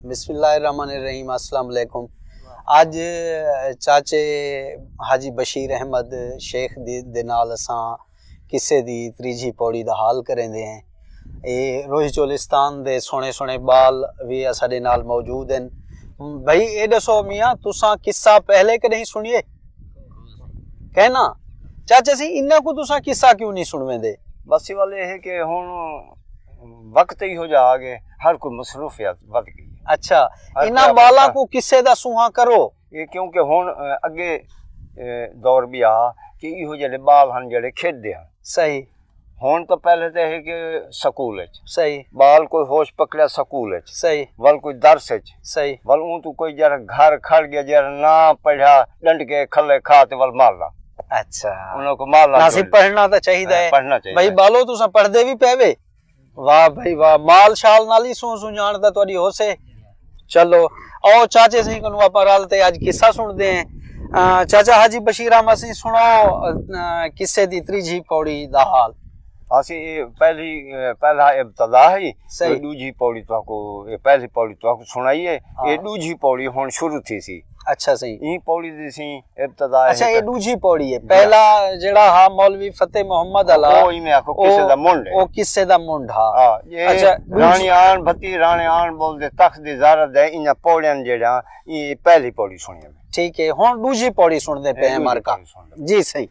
बिस्मिल्लाहिर्रहमानिर्रहीम, अस्सलाम वालेकुम। आज चाचे हाजी बशीर अहमद शेख दे नाल असां किस्से दी त्रीजी पौड़ी दा हाल करेंदे हैं। ये रोही चोलिस्तान दे सोने सोने बाल भी साडे नाल मौजूद हैं। भाई ये दसो मियाँ, तुसां किस्सा पहले कि नहीं सुनिए? कहना चाचा सी इन्ना को तुसां किस्सा क्यों नहीं सुनवेंदे? बस ये वाले है कि हुण वक्त ही हो जा आगे, हर कोई मसरूफियत बढ़ गई। अच्छा, इन्ना बाला को किस्से दा सुहा करो ये, क्योंकि हुण अगे दौर भी आ कि इहो जेडे बाल हन जेडे खेडदे हन। सही। हुण तो पहले तो है कि स्कूल विच सही, बाल कोई होश पकड़िया स्कूल विच, सही, वल कोई दरस विच, सही, वल ऊं तू कोई जरा घर खड़ गया जरा ना पढ़ा डंड के खले खा ते वल मारना। अच्छा, उन्हों को मारना नासिब पढ़ना तो चाहिए है। पढ़ना चाहिए भाई बालो तुसा पढ़दे भी पैवे? वाह भाई वाह, माल शाल नाल ही सू जानदा तुहाडी होसे। चलो आओ चाचे सी कनु आपां रल ते आज किस्सा सुनदे हैं। चाचा हाजी बशीर अहमद सी सुनाओ किस्से दी त्रीजी पौड़ी दा हाल। असी पहला इब्तदा है, सही। दूजी पौड़ी तो ये पहली पौड़ी तो सुनाइए, ये दूजी पौड़ी हुण शुरू थी सी। अच्छा सही, ई पौड़ी दी सी इब्तदा। अच्छा ये दूजी पौड़ी है। पहला जेड़ा हा मौलवी फतेह मोहम्मद अला ओ इमे आखो किसे दा मुंड है। ओ किसे दा मुंड हा। हां, ये अच्छा, रानी आन भती रानी आन बोलदे तख्त दी ज़ारत है। इना पौड़ियां जेड़ा ई पहली पौड़ी सुनी है। ठीक है, हुण दूजी पौड़ी सुनदे पे हैं मारका जी। सही।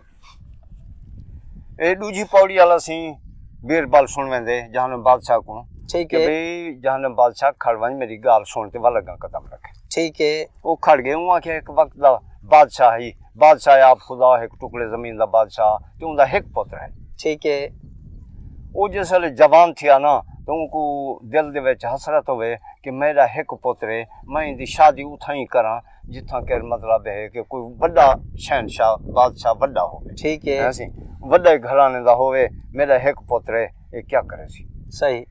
ए दूजी पौड़ी वाला सी बीरबल सुनवेंदे जहान बादशाह को। ठीक है भाई, जहान बादशाह खड़वन मेरी गाल सुनते वाला लगा कदम रखे। ठीक है, वो खड़ गए। वहां के एक वक्त दा बादशाह ही बादशाह आप खुदा एक टुकड़े जमीन दा बादशाह ते उनदा एक पुत्र है। ठीक है, वो जिसले जवान थिया ना तो उनको दिल दे विच हसरत होवे कि मेरा एक पुत्र है, मैं इनकी शादी उथा ही करा जिथा के मतलब है कि कोई बड़ा शहनशाह बादशाह बड़ा होवे। ठीक है, ऐसी बड़े घराने दा होवे, मेरा एक पुत्र है, ये क्या करे सी। सही।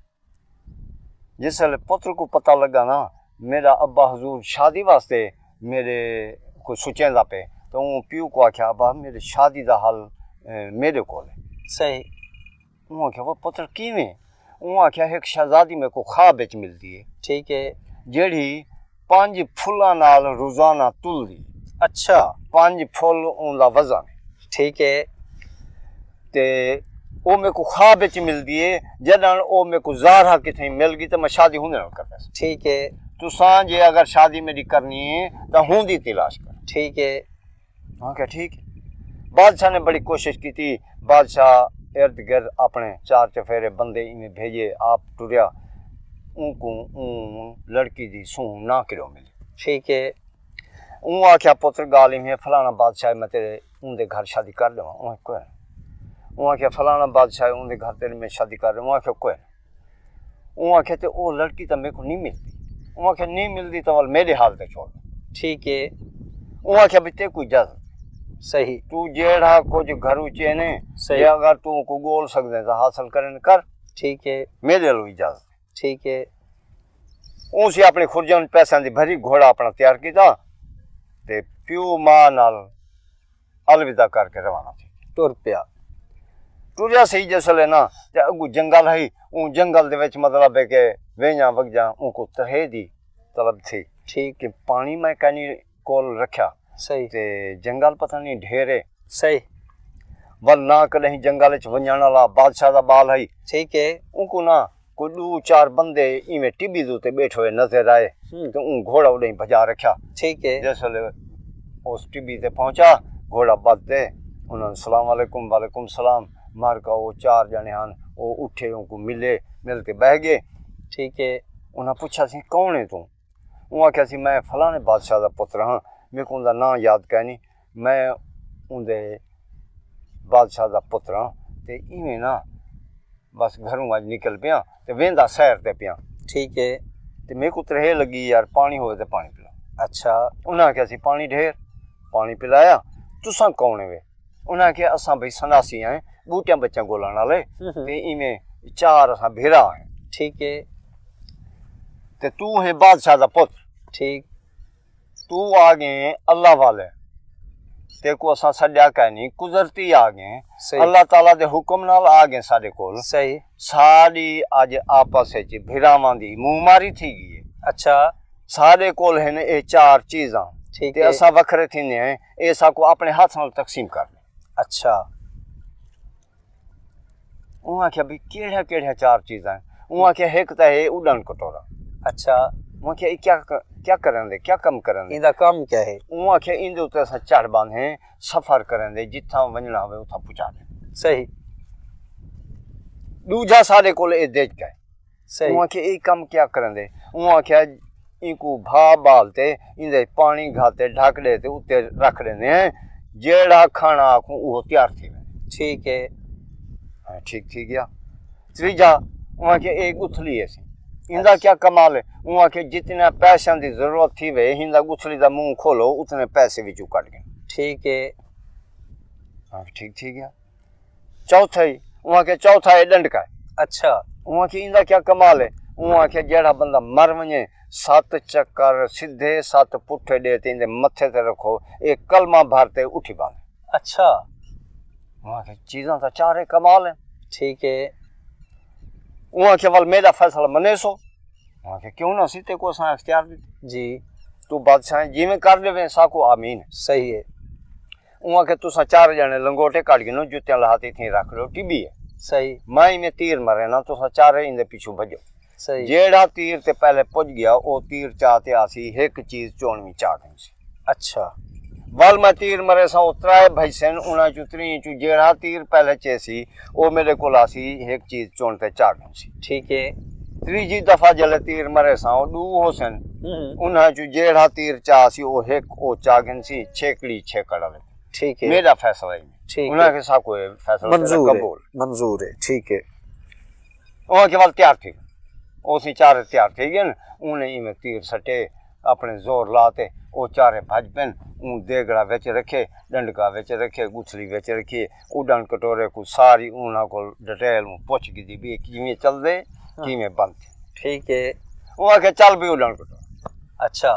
जिसले पुत्र को पता लगा ना मेरा अब्बा हजूर शादी वास्ते मेरे को सोचेंदा पे, तो वो प्यू को आख्या अब्बा मेरे शादी दा हाल मेरे को है। सही। वो आख्या वो पुत्र किवें? वो आख्या एक शहजादी मेरे को ख्वाब विच मिलती है। ठीक है, जेड़ी 5 फुल्लां नाल रोजाना तुलदी। अच्छा, 5 फुल उनदा वजन। ठीक है, ते ओ मेरे को ख्वाब विच मिलदी है। जदन ओ मेरे को ज़ाहरा किथे मिल गई तो मैं शादी हुंदे नाल करदा। ठीक है, तुसां जे अगर शादी मेरी करनी है तो हुंदी तलाश कर। ठीक है। हां क्या ठीक है। बादशाह ने बड़ी कोशिश की थी। बादशाह इर्द गिर्द अपने 4 चफेरे बंदे इन्हें भेजे। आप टुरिया उनको लड़की दी सूह ना किरो मिली। ठीक है, ऊँ आख्या पुत्र गाली में फलाना बादशाह मैं तेरे उनके घर शादी कर लवा। ऊँ कोई वो आख्या फलाना बादशाह उनके घर तेरे में शादी कर रहा। आख्या कोई वो आख्या तो वो लड़की तो मेरे को नहीं मिलती। वो आख्या नहीं मिलती तो वाल मेरे हाल पे छोड़। ठीक है, वो आख्या भी ते कोई इजाजत। सही। तू जेड़ा कुछ घर उचे ने सही, अगर तू को गोल सकदे तो हासिल करन कर। ठीक है, मेरे लो इजाजत। ठीक है, उसे अपने खुरजन पैसा दी भरी घोड़ा अपना तैयार किया ते प्यू मां नाल अलविदा करके रवाना थी। टुर पिया। टुरिया सही जसले ना ते अगू जंगल है। ऊ जंगल दे विच मतलब है के वेजा वगजा उनको तहे दी तलब थी। ठीक है, पानी में कनी कोल रखा। सही। ते जंगल पता नहीं ढेरे। सही। वल ना कहीं जंगल विच वणन वाला बादशाह दा बाल है। ठीक है, उनको ना कोई 2-4 बंदे इवें टिब्बी दे उते बैठे हुए नजर आए तो ऊ घोड़ा उड़े भजा रखा। ठीक है, जसले उस टिब्बी ते पहुंचा घोड़ा बदते उन्होंने सलाम वालेकुम वालेकुम सलाम मार का वो 4 जने हन वो उठे उनको मिले मिल के बह गए। ठीक है, उन्हें पूछा सी कौन है तू? वो आख्या सी मैं फलाने बादशाह का पुत्र हाँ, मेरे को उनका नाम याद कहनी, मैं उनके बादशाह का पुत्र हाँ। तो इवें ना बस घरों अज निकल पिया तो वेंदा सैर ते पिया। ठीक है, तो मेरे को तरह लगी यार पानी हो तो पानी पिला। अच्छा, उन्हें आख्या सी पानी ढेर, पानी पिलाया। तुसां कौन है वे? उन्हें आख्या असां भाई सन्यासी हैं, बूटियां बच्चों को लाने वाले ते इवें 4 असां भेरा हैं। ठीक है, ते तू है बादशाह दा पुत्र। ठीक, तू आ गए अल्लाह वाले ते को असां सड्या कहनी कुदरती आ गए अल्लाह ताला दे हुक्म नाल आ गए साडे कोल। सही। साडी अज आपस विच भिरावां दी मुंहमारी थी गई है। अच्छा सारे कोल हैं ये 4 चीज़ां ठीक ते है असा वखरे थींदे हैं ये साको अपने हाथ नाल तकसीम करने अच्छा उन आख्या भी केड़ा केड़ा 4 चीज़ां उन आख्या एक तो है उड़न कटोरा अच्छा उन आख्या ये क्या करन दे क्या कम करन दे इनका काम क्या है उन आख्या इंदे उते असा चढ़ बांधे सफर करन दे जिथा वणना होवे उथा पहुंचा दे सही दूजा सारे कोल ए देख के सही उन आख्या ये काम क्या करन दे उन आख्या इनको भा बालते इंदे पानी घाते ढक देते उत्ते रख देने हैं जेड़ा खाना आखूं वो तैयार थी ठीक है हाँ ठीक ठीक गया त्रीजा वहाँ के एक गुथली है इंदा क्या कमाल है वहाँ के जितने पैसों की जरूरत थी वे इंदा गुथली का मुंह खोलो उतने पैसे भी चू कट गए ठीक है हाँ ठीक ठीक गया चौथा ही वहाँ के चौथा है दंड का अच्छा वहाँ के इंदा क्या कमाल है वहाँ के जेड़ा बंदा मर वने 7 चक्कर सीधे 7 पुट्ठे देते इंदे मथे ते रखो एक कलमा भरते उठी बांधे अच्छा वहाँ के चीज़ां तो 4 कमाल है ठीक है वहाँ के वाल मेरा फैसला मने सो वहाँ के क्यों ना सीते को सा इख्तियार दी जी तू बादशाह जी में कर देवे साको आमीन सही है वहाँ के तुसा 4 जने लंगोटे काट के नो जुत्तियां लहाती थी रख लो टिबी है सही माई में तीर मरे ना तुसा 4 इंदे पीछू भजो सही जेड़ा तीर ते पहले पुज गया वो तीर चाहते आसी एक चीज चोणवी चाह गई सी अच्छा वाल मैं तीर मरे सा उतराए भैसन उना चुतरी चू जेड़ा तीर पहले चेसी वो मेरे को आसी एक चीज चोणते चाह गई सी ठीक है त्रीजी दफा जले तीर मरे सा दू होसन उन्हें चू जेड़ा तीर चासी वो एक ओ चागन सी छेकड़ी छेकड़ा ले ठीक है मेरा फैसला है ठीक उन्हें के सा कोई फैसला कबूल मंजूर है ठीक है वहाँ के वाल तैयार थी उसी 4 तैयार थी गए उन्हें में तीर सटे अपने जोर लाते वो 4 भज पेन ऊँ देगड़ा बेच रखे डंडका बेच रखे गुथली बेच रखी उड़न कटोरे को सारी उन्हें को डिटेल में पूछ की भी किमें चल दे किमें बंद ठीक है वहाँ के चल भी उड़न कटोरा अच्छा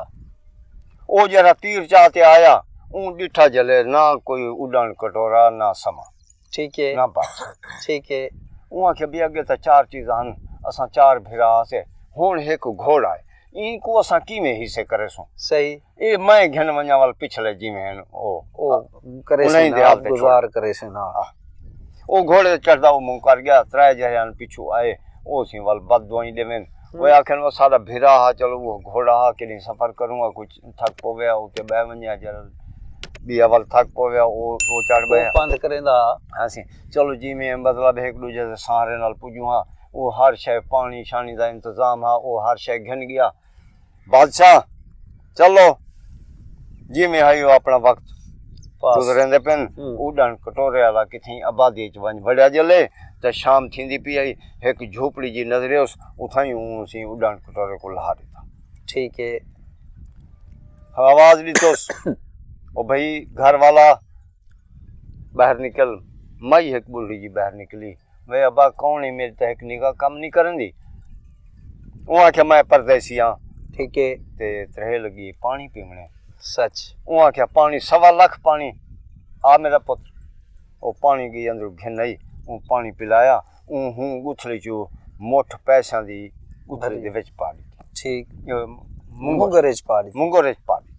वो जरा तीर चाहते आया ऊँ डिठा जले ना कोई उड़न कटोरा ना समा ठीक है ना बात ठीक है वहाँ के भी अगे तो 4 चीज़ां असा 4 भिरा से हुण एक घोड़ा है इनको असा किमें हिस्से करे सो सही ए मैं घन वञा वाल पिछले जिमें ओ करे से ना गुजार करे से ना ओ घोड़े चढ़दा वो मुंह कर गया 3 जहन पिछू आए ओ सी वाल बदवाई देवें वो आखन वो सारा भिरा हा चलो वो घोड़ा हा के सफर करूंगा कुछ थक पवे उते बह वञा जल बिया वाल थक पवे वो चढ़ गया बंद करेंदा हां चलो जिमें मतलब एक दूजे से सहारे नाल पुजू हा वो हर शय पानी शानी का इंतजाम है वो हर शय घन गया बादशाह चलो जी में आई अपना वक्त गुजरेंदे पेन उड़न कटोरे वाला किथी आबादी च वंज बड़िया जले तो शाम थींदी पी आई एक झोपड़ी जी नजरे उस उथाई सी उड़न कटोरे को लहा देता ठीक है आवाज दी तो ओ भाई घर वाला बाहर निकल मई एक बुल्ली जी बाहर निकली वे अबा कौन है मेरे तक निगाह कम नहीं करन दी वो आख्या मैं परदेसी हाँ ठीक है ते त्रे लगी पानी पीवने सच वो आख्या पानी 1.25 लाख पानी आ मेरा पुत्र वो पानी गई अंदर घिनाई वो पानी पिलाया हूँ गुथली चू मुठ पैसा दी गुथली दे विच पा दी ठीक मुंगरे च पा दी मुंगरे च पा दी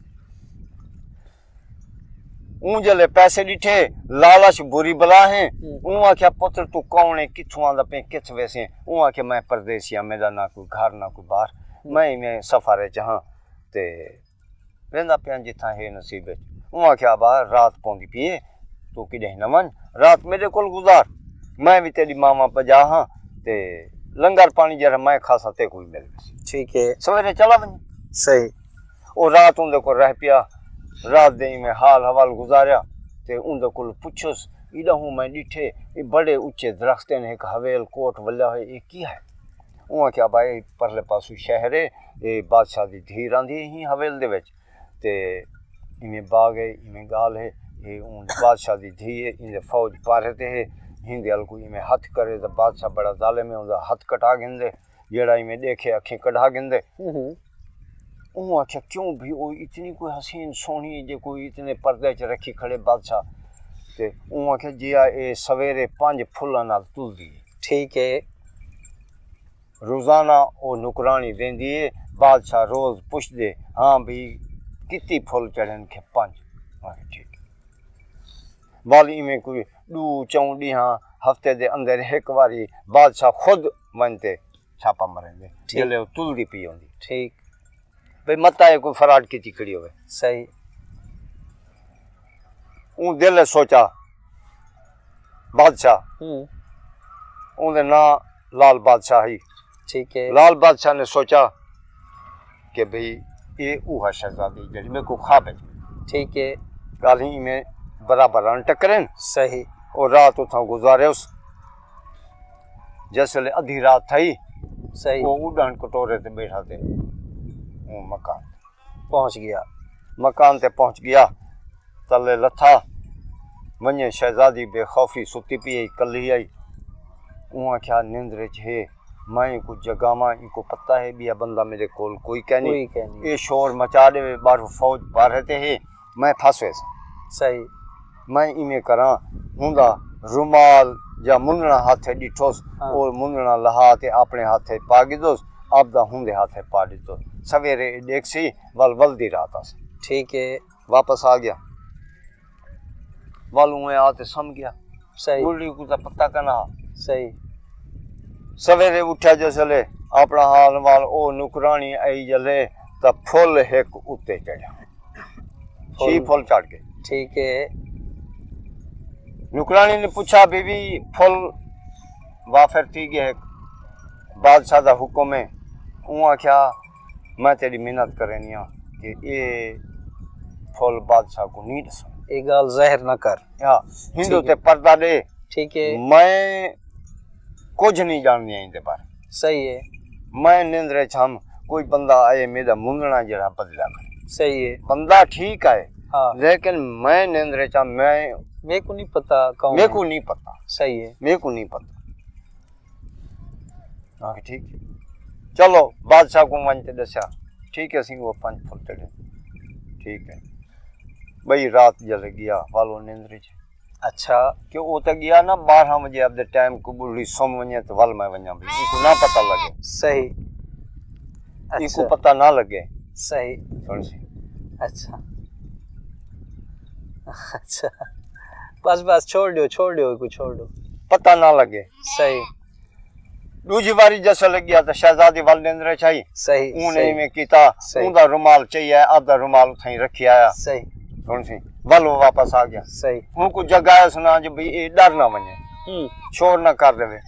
ऊं जले पैसे डिठे लालच बुरी बला है ऊं आख्या पुत्र तू कौन है किथों आंदा पे किथ वैसे ऊं आख्या मैं परदेसिया मेरा ना कोई घर ना कोई बाहर मैं सफर जहाँ ते वेंदा पिया जिथा है नसीब ऊं आख्या बा रात पौंदी पिए तू किडे न वन रात मेरे कोल गुजार मैं भी तेरी मामा पजा हाँ ते लंगर पानी जरा मैं खासा ते कोई मिल ठीक है सवेरे चला वन सही ओ रात उनदे को रह पिया रात दे में हाल हवाल गुजारिया ते उनदे कोल पुछोस इडा हूँ मैं डिठे ये बड़े ऊंचे दरख्त ने एक हवेल कोट वल्ला है ये की है उहाँ क्या भाई परले पासू शहर है ये बादशाह दी धी रही ही हवेल दे विच ते इमें बाग है इमें गाल है ये उन बादशाह दी धी है इनके फौज पारे ते है हिंदे अल कोई इमें हथ करे तो बादशाह बड़ा जालिम है उनका हथ कटा गिंदे जेड़ा इमें देखे अखी कढ़ा गिंदे वो आख्या क्यों भी वो इतनी कोई हसीन सोहनी जो कोई इतने पर्दे च रखी खड़े बादशाह ते वो आख्या जिया ये सवेरे 5 फुल्लां नाल तुलदी ठीक है रोजाना वो नुकरानी देंदी है بادشاہ روز پوچھ دے ہاں بھی کتی پھول چڑھن کے 5 ٹھیک والی میں کوئی 2-4 ڈیہاں ہفتے دے اندر ایک واری بادشاہ خود ونتے چھاپا مرن دے جلے تل دی پی ہوندی ٹھیک بھئی متا ہے کوئی فراڈ کی کھڑی ہوئے صحیح اون دل سوچا بادشاہ اون دے نا لال بادشاہ ہی ٹھیک ہے لال بادشاہ نے سوچا کہ بھئی یہ اوہا شہزادی جڑی میں کو خواب ہے ٹھیک ہے گال ہی میں برابر ان ٹکرین صحیح اور رات اتھاں گزارے اس جیسے لے ادھی رات تھئی صحیح وہ اڈان کٹورے تے بیٹھا تے وہ مکان پہنچ گیا تلے لتھا ونجے شہزادی بے خوفی ستی پی آئی کلی آئی وہاں کیا نیندرے چھے میں کو جگاما ان کو پتہ ہے بیا بندہ میرے کول کوئی کہنی یہ شور مچا دے بارو فوج پار رہتے ہیں میں پھنسوے سے صحیح میں ایمیں کراں ہوندا رومال یا مننا ہاتھے ڈٹھوس اور مننا لہاتے اپنے ہاتھے پا گدوس اب دا ہوندے ہاتھے پا ڈٹھوس سویرے دیکھ سی ول دی رات آس ٹھیک ہے واپس آ گیا والوں میں آتے سم گیا صحیح بولی کو تا پتہ کنا صحیح سویرے اٹھا جسلے اپنا حال وال او نکرانی آئی جلے تا پھول ایک اتے چڑھا 6 پھول چڑھ گئے ٹھیک ہے نکرانی نے پوچھا بی بی پھول وافر تھی گئے بادشاہ دا حکم ہے وہاں کیا میں تیری محنت کرنی ہوں کہ یہ پھول بادشاہ کو نہیں دسوں یہ گال ظاہر نہ کر ہندو تے پردہ دے ٹھیک ہے میں کچھ نہیں جاننی ہے اندے پر صحیح ہے میں نیندرے چھم کوئی بندہ آئے میرا منگنا جڑا بدلا کرے صحیح ہے بندہ ٹھیک ہے ہاں لیکن میں نیندرے چھم میں کو نہیں پتا کون میرے کو نہیں پتا صحیح ہے میرے کو نہیں پتا ہاں ٹھیک ہے چلو بادشاہ کو منتے دسیا ٹھیک ہے سی وہ 5 پھول چڑھے ٹھیک ہے بھئی رات جل گیا والو نیندرے چھے اچھا کہ وہ تو گیا نا 12 بجے اب دے ٹائم کو بولی سوم ونجے تو ول میں ونجا بھی ان کو نہ پتہ لگے صحیح ان کو پتہ نہ لگے صحیح سن سی اچھا اچھا بس چھوڑ دیو کو چھوڑ دو پتہ نہ لگے صحیح دوجی باری جیسا لگ گیا تو شہزادی وال نیندرے چاہیے صحیح انہیں میں کیتا ان دا رومال چاہیے اب دا رومال اتھائی رکھی آیا صحیح سن سی ولو واپس آ گیا صحیح ان کو جگایا سنا جو بھی یہ ڈر نہ ونجے شور نہ کر دے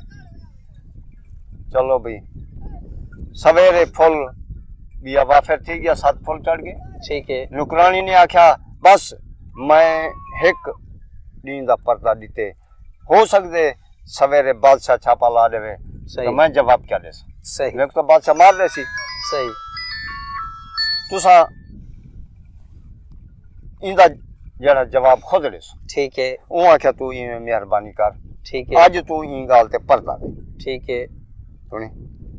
چلو بھی سویرے پھول بیا وافر تھی گیا 7 پھول چڑھ گئے ٹھیک ہے نکرانی نے آکھیا بس میں ایک دین دا پردہ دیتے ہو سکتے سویرے بادشاہ چھاپا لا دے تو میں جواب کیا دے سا صحیح لیکن تو بادشاہ مار دے سی صحیح تسا ان دا جڑا جواب خود دے سو ٹھیک ہے وہ آکھیا تو یہ مہربانی کر ٹھیک ہے آج تو ہی گال تے پردہ دے ٹھیک ہے سنی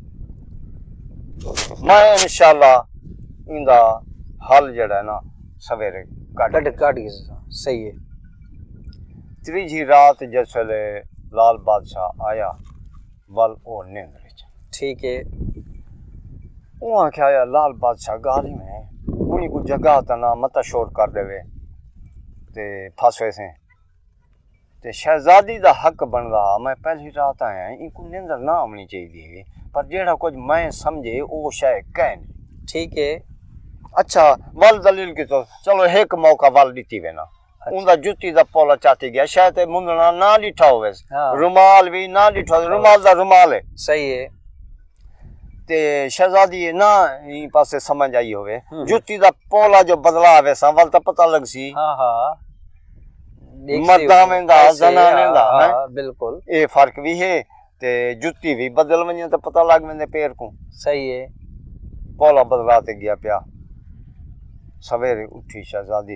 میں انشاءاللہ ان دا حل جڑا ہے نا سویرے کٹ گیا صحیح ہے تیجی رات جسلے لال بادشاہ آیا ول او نیندرے چ ٹھیک ہے وہاں کیا آیا لال بادشاہ گالی میں انہیں کو جگہ تنا متا شور کر دے تے پھاسوے سے تے شہزادی دا حق بن رہا میں پہلی رات آیا ان کو نیندر نہ آمنی چاہیے پر جیڑا کچھ میں سمجھے او شاید کہہ نہیں ٹھیک ہے اچھا ول دلیل کی تو چلو ایک موقع ول دیتی وے نا ان دا جتی دا پولا چاہتی گیا شاید مننا نہ لٹھا ہوئے رومال بھی نہ لٹھا رومال دا رومال ہے صحیح ہے تے شہزادی نہ ہی پاسے سمجھ آئی ہوئے جتی دا پولا جو بدلا ہوئے سا ول تا پتہ لگ سی ہاں مردہ میں دا زنانے دا بالکل اے فرق بھی ہے تے جتی بھی بدل ونجے تا پتہ لگ میں پیر کو صحیح ہے پولا بدلاتے گیا پیا سویرے اٹھی شہزادی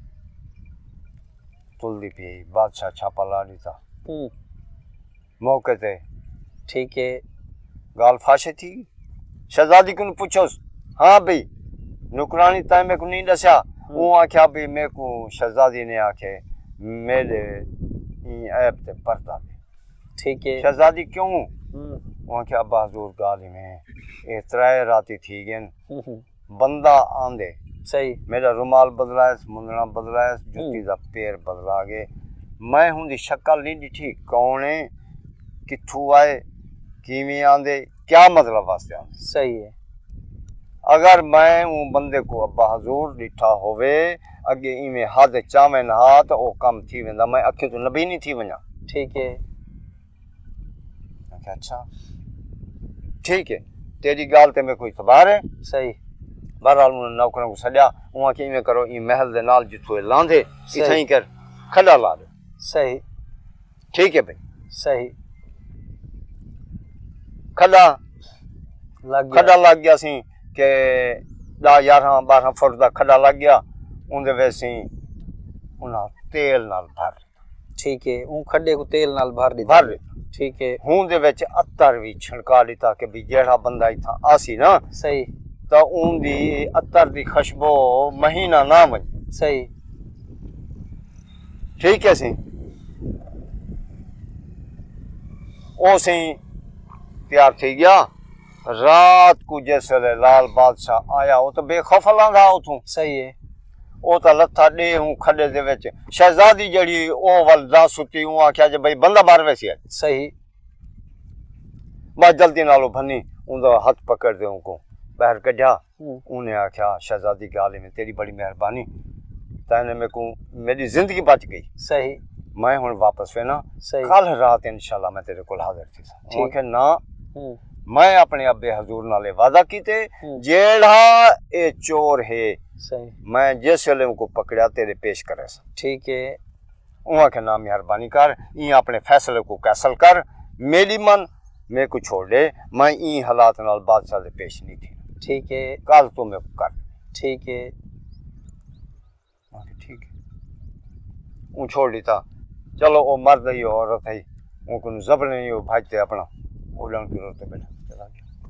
تلدی پی بادشاہ چھاپا لا لیتا موقع تے ٹھیک ہے گال فاشے تھی شہزادی کو پوچھو ہاں بھئی نکرانی تائیں میں کو نہیں دسیا وہ آکھیا بھی میں کو شہزادی نے آکھے میرے عیب تے پردہ دے ٹھیک ہے شہزادی کیوں وہاں کے ابا حضور گالی میں یہ ترائے راتی تھی گئے بندہ آندے صحیح میرا رومال بدلا ہے منڈنا بدلا ہے جُتی دا پیر بدلا گئے میں ہوں دی شکل نہیں ڈٹھی کون ہے کتھوں آئے کیویں آندے کیا مطلب واسطے آندے صحیح ہے اگر میں ہوں بندے کو ابا حضور ڈٹھا ہوئے اگے ایویں ہاتھ چاویں نہا تو او کم تھی ویندا میں اکھے تو نبی نہیں تھی ونجا ٹھیک ہے میں کہا اچھا ٹھیک ہے تیری گال تے میں کوئی اعتبار ہے صحیح بہرحال انہوں نوکروں کو سڈیا وہاں کہ ایویں کرو این محل دے نال جتھوں لاندے صحیح اتھیں کر کھڈا لا دو صحیح ٹھیک ہے بھائی صحیح کھڈا لگ لگ گیا سی کہ 10-11-12 فٹ دا کھڈا لگ گیا اون دے وچ سی انہاں تیل نال بھر ٹھیک ہے اون کھڈے کو تیل نال بھر دیتا ٹھیک ہے ہون دے وچ عطر بھی چھڑکا دیتا کہ بھی جیڑا بندہ ایتھاں آسی نا صحیح تا اون دی عطر دی خوشبو مہینہ نہ ون صحیح ٹھیک ہے سی او سی تیار تھی گیا رات کو جیسے لال بادشاہ آیا وہ تو بے خوف لاندا اتھوں صحیح ہے او تا لتھا ڈے ہوں کھڈے دے وچ شہزادی جڑی او ول دا ستی ہوں آکھیا جے بھئی بندہ باہر ویسی ہے صحیح بس جلدی نالو بھنی اون دا ہاتھ پکڑ دے ان کو باہر کڈھیا انہیں آکھیا شہزادی کے عالم میں تیری بڑی مہربانی تینے میں کو میری زندگی بچ گئی صحیح میں ہن واپس وینا صحیح کل رات انشاءاللہ میں تیرے کول حاضر تھی سا کہ نہ میں اپنے ابے حضور نالے وعدہ کیتے جیڑا اے چور ہے صحیح میں جس ویلے کو پکڑیا تیرے پیش کرے سا ٹھیک ہے وہاں کے نام مہربانی کر این اپنے فیصلے کو کیسل کر میری من میں کو چھوڑ دے میں این حالات نال بادشاہ دے پیش نہیں تھی ٹھیک ہے کل تو میں کر ٹھیک ہے ٹھیک ہے اون چھوڑ دیتا چلو او مرد ہی عورت ہے ان کو زبر نہیں ہو بھاجتے اپنا اولن کی روتے بیٹھا چلا گیا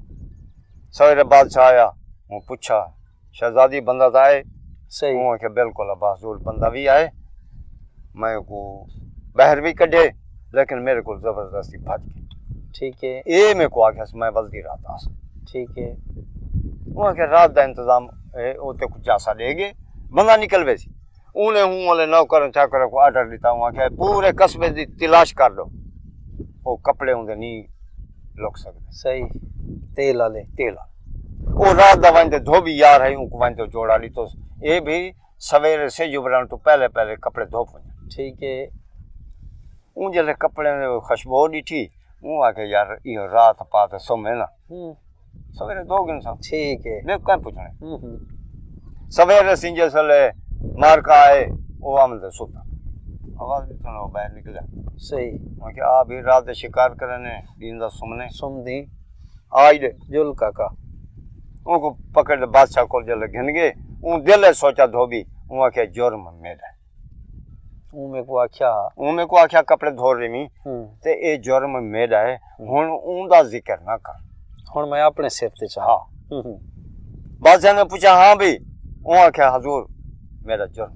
سویرے بادشاہ آیا وہ پوچھا شہزادی بندہ تھا آئے صحیح وہ کہ بالکل ابا حضور بندہ بھی آئے میں کو باہر بھی کڈھے لیکن میرے کو زبردستی بھاج گئی ٹھیک ہے اے میں کو آگیا میں بلدی رات آس ٹھیک ہے وہ کہ رات دا انتظام او تے کچھ جاسا لے گئے بندہ نکل وے سی انہیں ہوں والے نوکر چاکر کو آرڈر دیتا ہوں کہ پورے قصبے دی تلاش کر دو وہ کپڑے ہوں دے نہیں لوک سکتے صحیح تیل والے تیل وہ رات دا وائن دے دھوبی یار ہے ان کو وائن دے جوڑا لی تو یہ بھی سویرے سے جبران تو پہلے کپڑے دھو پوئیں ٹھیک ہے اون جلے کپڑے نے خوشبو دی تھی اون آکے یار یہ رات پاتے سو میں نا سویرے دو گن سا ٹھیک ہے دیکھ کہیں پوچھنے سویرے سنجے سلے مار کا آئے وہ آمد سوتا آواز بھی تو باہر نکل جائے صحیح وہاں کہ آپ بھی رات شکار کرنے دین دا سمنے سم دی آئی دے جل کا ان کو پکڑ دے بادشاہ کو جلے گھن گئے ان دل سوچا دھوبی وہاں کہ جرم میرا ہے اون میں کو آکھیا کپڑے دھو رہی میں تے اے جرم میرا ہے ہن اون دا ذکر نہ کر ہن میں اپنے سر تے چاہاں بادشاہ نے پوچھا ہاں بھی وہ آکھیا حضور میرا جرم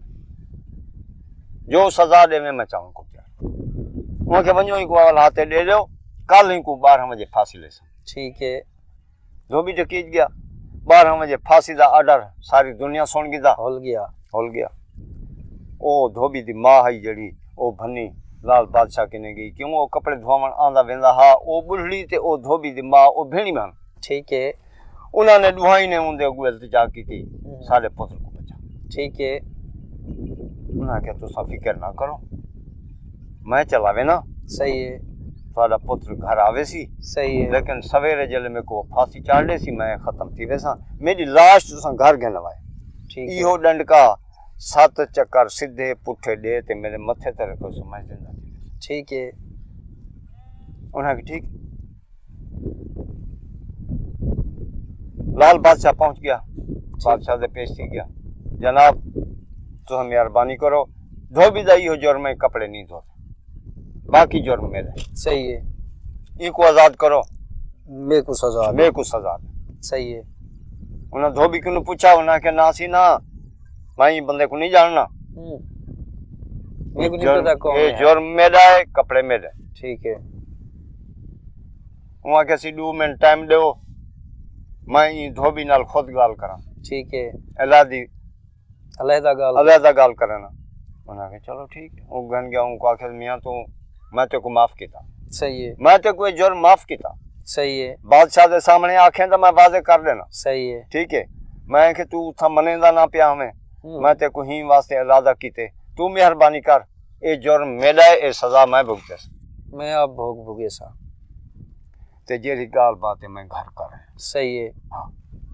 جو سزا دے میں چاہوں کو تیار وہ کہ ونجو ہی کو ہاتھے دے دو کل ہی کو 12 بجے پھانسی لے سا ٹھیک ہے دھوبی جو کیج گیا 12 بجے پھانسی دا آرڈر ساری دنیا سن گئی دا ہول گیا او دھوبی دی ماں ہے جڑی او بھنی لال بادشاہ کنے گئی کیوں وہ کپڑے دھوون آندا ویندا ہا او بڑھڑی تے او دھوبی دی ماں او بھیڑی مان ٹھیک ہے انہوں نے دعائیں نے ان دے اگو التجا کی تھی سارے پتر کو بچا ٹھیک ہے انہوں نے کہا تو سا فکر نہ کرو میں چلاوے نا صحیح ہے تھوڑا پتر گھر آوے سی صحیح ہے لیکن سویرے جلے میں کو پھانسی چاڑ لے سی میں ختم تھی ویسا میری لاش تو سن گھر گھن لوائے ٹھیک ایہو ڈنڈ کا 7 چکر سدھے پٹھے دے تے میرے متھے تے رکھو سو میں زندہ تھی ٹھیک ہے انہوں نے کہا ٹھیک لال بادشاہ پہنچ گیا بادشاہ دے پیش تھی گیا جناب تو ہم مہربانی کرو دھوبی دا یہ جرم ہے کپڑے نہیں دھوتے باقی جرم میرے صحیح ہے یہ کو آزاد کرو میں کو سزا دے صحیح ہے انہوں نے دھوبی کو پوچھا انہوں نے کہ ناسی نا میں بندے کو نہیں جاننا یہ جرم میرا ہے کپڑے میرے ٹھیک ہے وہ آخیا سی 2 منٹ ٹائم دیو میں دھوبی نال خود گال کراں ٹھیک ہے علیحدہ گال کرنا انہاں کہ چلو ٹھیک ہے وہ گن گیا ان کو آخیا میاں تو میں تے کو معاف کیتا صحیح ہے میں تے کوئی جرم معاف کیتا صحیح ہے بادشاہ دے سامنے آکھیں تو میں واضح کر دینا صحیح ہے ٹھیک ہے میں کہ تو تھا منے دا نہ پیا ہمیں میں تے کو ہی واسطے علیحدہ کیتے تو مہربانی کر اے جرم میرا ہے اے سزا میں بھگتے میں آپ بھوگے سا تے جیڑی گال بات ہے میں گھر کر رہے ہیں صحیح ہے ہاں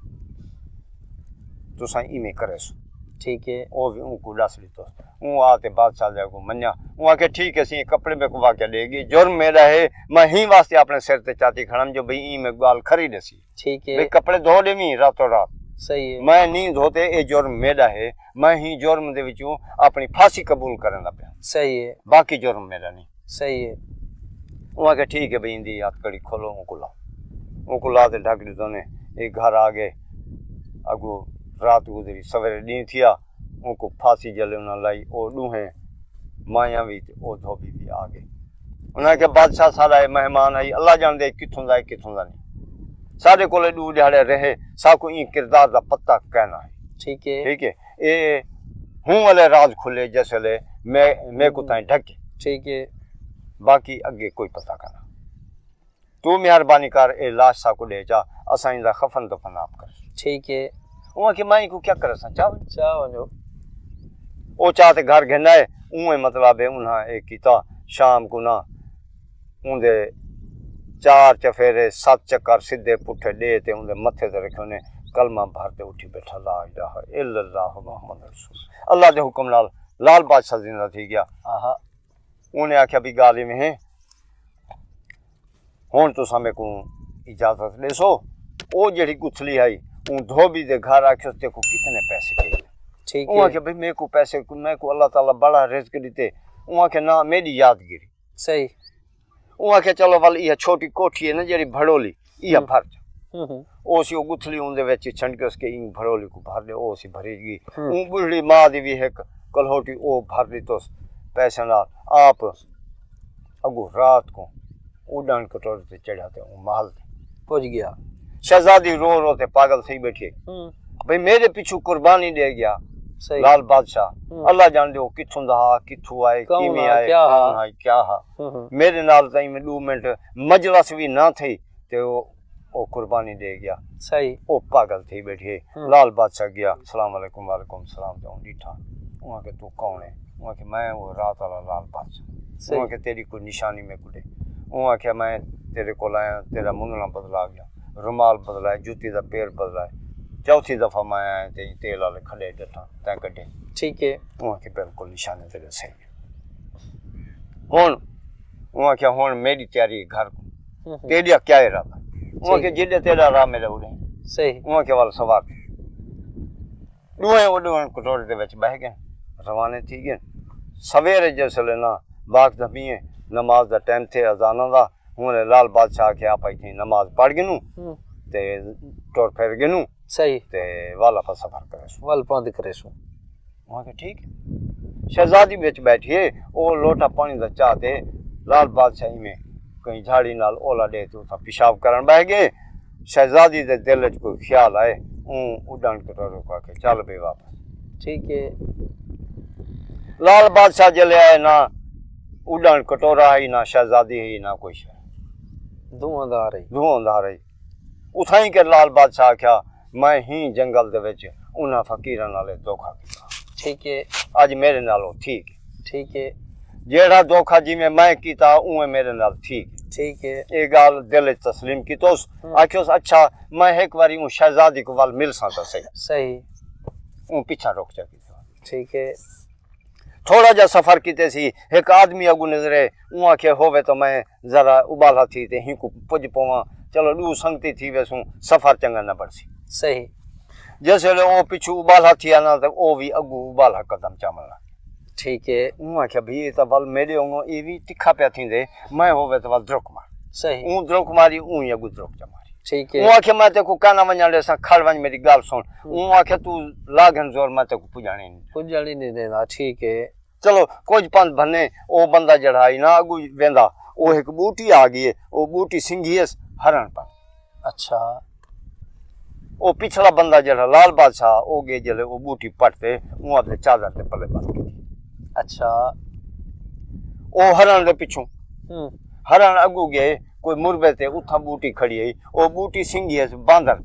تو سائیں ای میں کرے سو ٹھیک ہے وہ بھی ان کو ڈس لی تو وہ آتے بادشاہ جائے کو منیا وہ آکے ٹھیک ہے سی کپڑے میں کو واقعہ دے گی جرم میرا ہے میں ہی واسطے اپنے سر تے چاتی کھڑم جو بھئی ای میں گال کھری سی ٹھیک ہے بھئی کپڑے دھو دے میں راتوں رات صحیح ہے میں نہیں دھوتے اے جرم میرا ہے میں ہی جرم دے وچوں اپنی پھانسی قبول کرنا پیا صحیح ہے باقی جرم میرا نہیں صحیح ہے وہ آکے ٹھیک ہے بھئی اندی ہاتھ کڑی کھولو ان کو لا تے ڈھک دی نے ایک گھر آگے اگو رات گزری سویرے دین تھیا ان کو پھانسی جلے انہاں لائی او ڈوہیں مایاں بھی او دھوبی بھی آ گئے انہاں کہ بادشاہ سارا مہمان آئی اللہ جان دے کتھوں دا نہیں سارے کولے 2 دہاڑے رہے سا کو این کردار دا پتہ کہنا ہے ٹھیک ہے ٹھیک ہے اے ہوں والے راز کھلے جیسے لے میں کو تائیں ڈھکے ٹھیک ہے باقی اگے کوئی پتہ کرنا تو مہربانی کر اے لاش سا کو دے جا اساں دا خفن دفن آپ کر ٹھیک ہے وہ کہ میں کو کیا کر سا چاہ جو او چاہتے گھر گھنا ہے اوے مطلب ہے انہاں ایک کیتا شام کو نہ اون دے 4 چفیرے 7 چکر سیدھے پٹھے دے تے اون دے متھے تے رکھے نے کلمہ بھر تے اٹھی بیٹھا لا الہ الا اللہ محمد رسول اللہ دے حکم نال لال بادشاہ زندہ تھی گیا انہیں آکھیا بھی گالی میں ہے ہون تو سامے کو اجازت لے سو او جڑی گتھلی آئی اون دھوبی دے گھر آکھیا تے کو کتنے پیسے چاہیے ٹھیک وہ ہے کہ بھئی میں کو پیسے میں کو اللہ تعالیٰ بڑا رزق دیتے وہ کہ نہ میری یادگیری صحیح وہ کہ چلو ول یہ چھوٹی کوٹھی ہے نا جڑی بھڑولی یہ بھر جا او سی او گتھلی اون دے وچ چھنڈ کے اس کے این بھڑولی کو بھر دے او سی بھری گئی اون بڑھڑی ماں دی بھی ایک کلہوٹی او بھر دی تو پیسے نال آپ اگو رات کو اڈان کٹورے تے چڑھا تے اون محل تے پہنچ گیا شہزادی رو رو تے پاگل تھی بیٹھی بھئی میرے پیچھے قربانی دے گیا لال بادشاہ اللہ جان دے کتھوں دا کتھوں آئے کیویں آئے کون آئے کیا ہا میرے نال تائیں میں 2 منٹ مجلس بھی نہ تھی تے او قربانی دے گیا صحیح او پاگل تھی بیٹھے لال بادشاہ گیا السلام علیکم وعلیکم السلام تے ڈیٹھا وہاں کہ تو کون ہے وہاں کہ میں وہ رات والا لال بادشاہ وہاں کہ تیری کوئی نشانی میں کڈے وہاں کہ میں تیرے کو لایا تیرا منگنا بدلا گیا رومال بدلا جوتی دا پیر بدلا چوتھی دفعہ میں آیا تے تیل والے کھڑے ڈٹھا تے کڈے ٹھیک ہے وہاں کہ بالکل نشانے تیرے صحیح وہاں کہ ہون میری تیاری گھر کو تیریا کیا ارادہ وہاں کہ جڑے تیرا راہ میرے اڑے صحیح وہاں کہ وال سوار دوئیں کٹورے دے وچ بہ گئے روانے تھی گئے سویرے جیسے لینا باغ دھمیے نماز دا ٹائم تھے اذانہ دا ہوں لال بادشاہ کے آپ آئی تھی نماز پڑھ گنو تے ٹور پھیر گنو صحیح تے والا پا سفر کرے سو وال پاند کرے سو وہاں کہ ٹھیک شہزادی بیچ بیٹھیے او لوٹا پانی دا چاہتے لال بادشاہی میں کہیں جھاڑی نال اولا دے تو تھا پیشاب کرن بہ گئے شہزادی دے دل وچ کوئی خیال آئے اڈان کٹورے کو کہ چل بے واپس ٹھیک ہے لال بادشاہ جلے آئے نہ اڈان کٹورا ہی نہ شہزادی ہی نہ کوئی شے دھواں دا رہی اتھائیں کہ لال بادشاہ کیا میں ہی جنگل دے وچ انہاں فقیراں نال دھوکا کیتا ٹھیک ہے اج میرے نالوں ٹھیک ہے جیڑا دھوکا جی میں کیتا اوے میرے نال ٹھیک ہے اے گال دل تسلیم کیتوس آکھیوس اچھا میں ایک واری اون شہزادی کو وال مل سا تا صحیح اون پیچھا رک جا کیتا ٹھیک ہے تھوڑا جا سفر کیتے سی ایک آدمی اگو نظرے اون آکھے ہووے تو میں ذرا ابالا تھی تے ہی کو پج پواں چلو 2 سنگتی تھی ویسوں سفر چنگا نہ بڑسی صحیح جیسے لے او پیچھو ابالا تھی نا تے او بھی اگو ابالا قدم چاملا ٹھیک ہے اون آکھیا بھی یہ تا ول میرے اونوں ای وی تکھا پیا تھیندے میں ہووے تو ول درک مار صحیح اون درک ماری اون اگو درک چا ماری ٹھیک ہے اون آکھیا میں تے کو کانا ونجان لے سا کھڑ ونج میری گال سن اون آکھیا تو لاگن زور میں تے کو پجانے نہیں دینا ٹھیک ہے چلو کچھ پند بھنے او بندہ جڑائی نہ اگو ویندا او ایک بوٹی آ گئی او بوٹی سنگھیس हरण बन। अच्छा वो पिछला बंदा जरा लाल बादशाह ओ गए जले वो बूटी पटते वो अपने चादर ते पले बात की। अच्छा ओ हरण दे पिछू हरण अगू गए कोई मुरबे ते उठा बूटी खड़ी है ओ बूटी सिंगी है बांदर।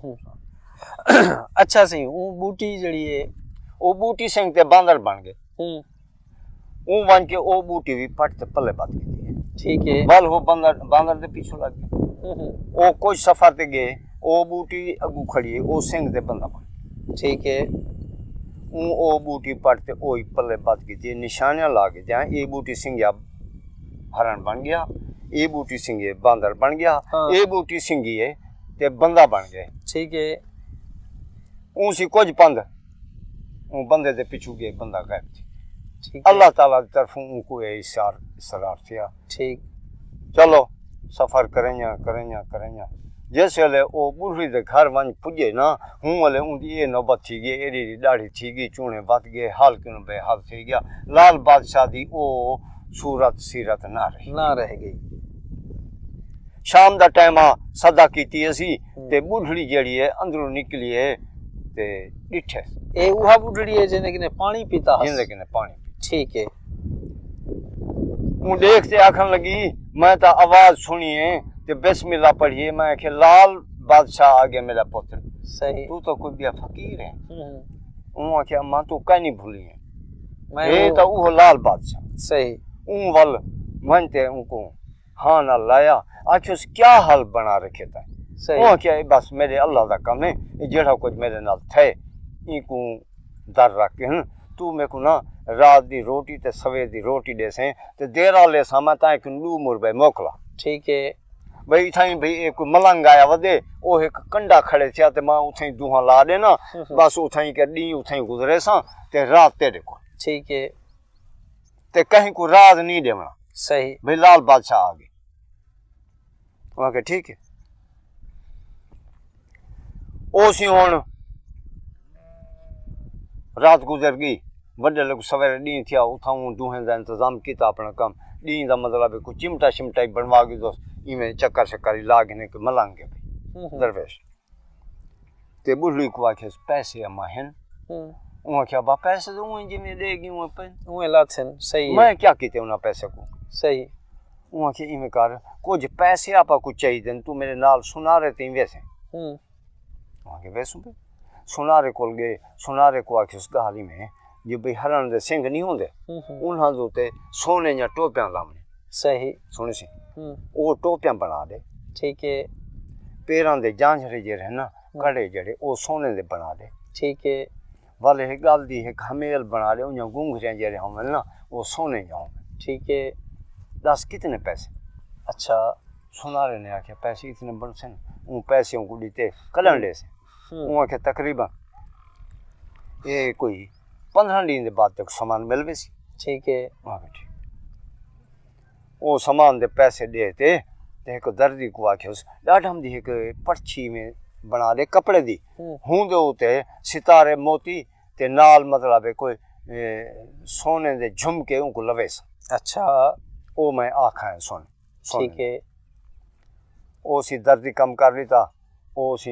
अच्छा सी वो बूटी जड़ी है ओ बूटी सिंग ते बांदर बन गए। वो बन के ओ बूटी भी पट ते पले बात की। ठीक है बल वो बांदर दे पीछू लग गए। ओ कोई सफर ते गए ओ बूटी अगू खड़ी है ओ सिंग ते बंदा बन। ठीक है ओ बूटी पट ते ओ पले बात की निशानियां ला के जहां ए बूटी सिंगिया हरण बन गया ए बूटी सिंगी बांदर बन गया। हाँ। ए बूटी सिंगी है ते बंदा बन गए। ठीक है ऊसी कुछ पंद ऊ बंदे दे पिछू गए बंदा गायब थी। ठीक अल्लाह ताला की तरफ उनको ये इसरार थिया। ठीक चलो सफर करें जैसे वाले ओ बूढ़ी दे घर वन पुजे ना हूं वाले उनकी ये नौबत थी गई एडी दाढ़ी थी गई चूने बत गए हाल क्यों बेहाल थी गया लाल बादशाह दी ओ सूरत सीरत ना रह गई। शाम दा टाइम आ सदा कीती असी ते बूढ़ी जेड़ी है अंदरों निकली है ते डिठे ए उहा बूढ़ी है जिंदगी ने पानी पीता जिंदगी ने पानी। ठीक है वो देख से आखन लगी मैं तो आवाज सुनी है ते बिस्मिल्लाह पढ़िए मैं आखे लाल बादशाह आ गया मेरा पुत्र। सही तू तो कोई बिया फकीर है। वो आखे अम्मा तू कहीं नहीं भूली है मैं ये तो वो लाल बादशाह। सही ऊ वल मनते उनको हाँ ना लाया आखे उस क्या हाल बना रखे था। सही वो आखे बस मेरे अल्लाह दा काम है जेड़ा कुछ मेरे नाल थे इनको दर रख के तू मेरे को ना रात दी रोटी ते सवेर दी रोटी दे से ते देर आले सामा ता एक लू मुरबे मोकला। ठीक है भाई थाई भाई एक मलंग आया वदे ओ एक कंडा खड़े थिया ते मां उथई दुहा ला देना बस उथई के डी उथई गुजरे सा ते रात तेरे को। ठीक है ते कहीं को रात नहीं देवना। सही भाई लाल बादशाह आ गए वहां के ठीक है ओ सी हुन रात गुजर गई वड्डे लोग सवेरे डी थिया उठाऊं दुहे दा इंतजाम किया अपना काम डी दा मतलब कोई चिमटा शिमटा बनवा के दोस्त इमें चक्कर शक्कर लागने के मलांगे भाई दरवेश ते बुढ़ी को आखे पैसे अम्मा हैं वो क्या बा पैसे तो वो जी में देगी वो पे वो लाथन सही मैं क्या कीते उन पैसे को सही वो आखे इमें कर कुछ पैसे आपा कुछ चाहिए तू मेरे नाल सुनारे ते वैसे वहां के वैसू पे सुनारे कोल गए सुनारे को आखे उस गाली में जो भाई हरण दे सिंह नहीं होंदे उन्हां दे उते सोने या टोपियां लावने। सही सुन सी वो टोपियां बना दे। ठीक है पैरां दे झांझरे जे है ना कड़े जड़े वो सोने दे बना दे। ठीक है वाले है गल दी है हमेल बना दे उन घुंघरियां जे होवे ना वो सोने जाओ। ठीक है दस कितने पैसे। अच्छा सुनारे ने आखे पैसे इतने बनसे उन पैसे को दीते कलंडे से वो आखे तकरीबन ये कोई 15 दिन के बाद तक सामान मिल गए सी। ठीक है वहां ठीक वो सामान दे पैसे देते ते एक दर्जी को आखे उस डाढम दी एक पर्ची में बना दे कपड़े दी हूं दे उते सितारे मोती ते नाल मतलब है कोई सोने दे झुमके उनको लवे सा। अच्छा ओ मैं आखा है सोने। ठीक है ओ सी दर्जी कम कर लीता ओ सी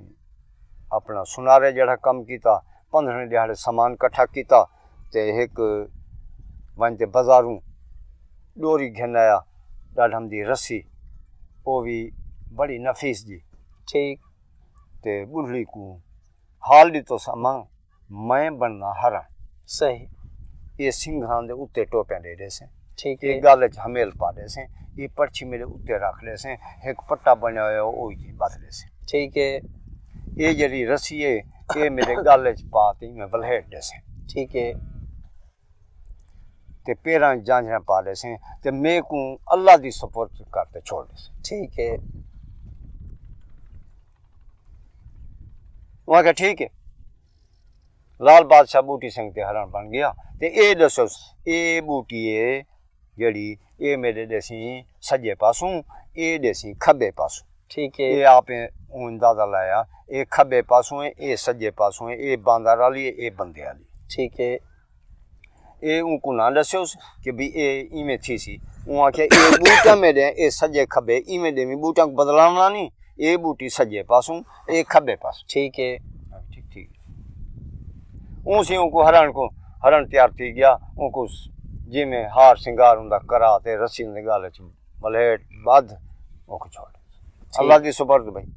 अपना सुनारे जड़ा कम कीता 15 दिहाड़े सामान इकट्ठा कीता ते एक वनते बाजारू डोरी घन आया डाढम दी रस्सी वो भी बड़ी नफीस जी। ठीक ते बुढ़ी को हाल दी तो समा मैं बनना हरण। सही ये सिंघां दे उत्ते टोपियां दे दे से। ठीक है गल च हमेल पा दे से ये पर्ची मेरे उत्ते रख ले से एक पट्टा बना हुआ ओ ही बात ले से। ठीक है ये जड़ी रस्सी है ये मेरे गल च पाती मैं बलहेट दे से। ठीक है ते पैरां झांझरा पा दे से ते मैं को अल्लाह दी सपोर्ट करते छोड़ दे से। ठीक है वहां का ठीक है लाल बादशाह बूटी सिंह ते हरण बन गया ते ए दसो ए बूटी है जड़ी ये मेरे देसी सज्जे पासों ए देसी खब्बे पासों। ठीक है ये आपने अंदाजा लाया ये खब्बे पासों है ये सज्जे पासों है ये बांदर वाली है ये बंदे वाली। ठीक है ये उनको ना दस्योस कि भी ये इवें थी सी वो आखे ये बूटा मेरे ये सजे खबे इवें दे में बूटा को बदलावना नहीं ये बूटी सजे पासों ये खबे पास ठीक है ठीक ठीक उनसे उनको हरण तैयार थी गया उनको जी में हार सिंगार उनका करा ते रस्सी ने गाले च बलेट बाद उनको छोड़ अल्लाह दी सुबर्द भाई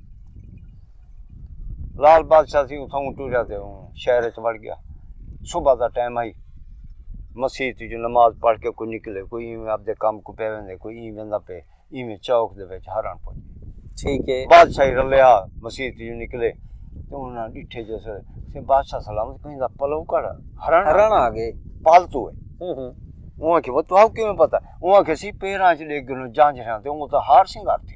लाल बादशाह थी उठा टूरिया थे शहर च बढ़ गया सुबह का टाइम आई मसीत जो नमाज पढ़ के कोई निकले कोई आपदे काम को पे वेंदे कोई ई वेंदा पे इवें चौक दे विच हरण पहुंच ठीक है बादशाह रलिया मसीत जो निकले तो उन्हें डिठे जैसे से बादशाह सलाम कहिंदा पलव कर हरण आ गए पालतू है वो के वो तो आप क्यों पता वो के सी पेरां च देख गनो जांच रहा ते वो तो हार सिंगार थे